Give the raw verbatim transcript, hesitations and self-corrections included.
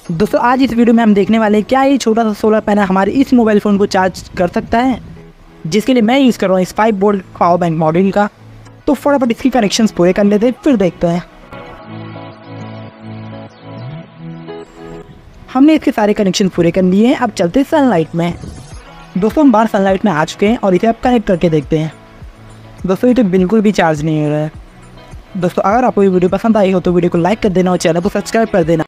दोस्तों आज इस वीडियो में हम देखने वाले हैं क्या ये छोटा सा सोलर पैनल हमारे इस मोबाइल फ़ोन को चार्ज कर सकता है, जिसके लिए मैं यूज़ कर रहा हूँ इस five volt power bank module का। तो फटाफट इसकी कनेक्शंस पूरे कर लेते हैं, फिर देखते हैं। हमने इसके सारे कनेक्शन पूरे कर लिए हैं। अब चलते हैं सनलाइट में। दोस्तों हम बाहर सनलाइट में आ चुके हैं और इसे अब कनेक्ट करके देखते हैं। दोस्तों ये तो बिल्कुल भी चार्ज नहीं हो रहा है। दोस्तों अगर आपको ये वीडियो पसंद आई हो तो वीडियो को लाइक कर देना और चैनल को सब्सक्राइब कर देना।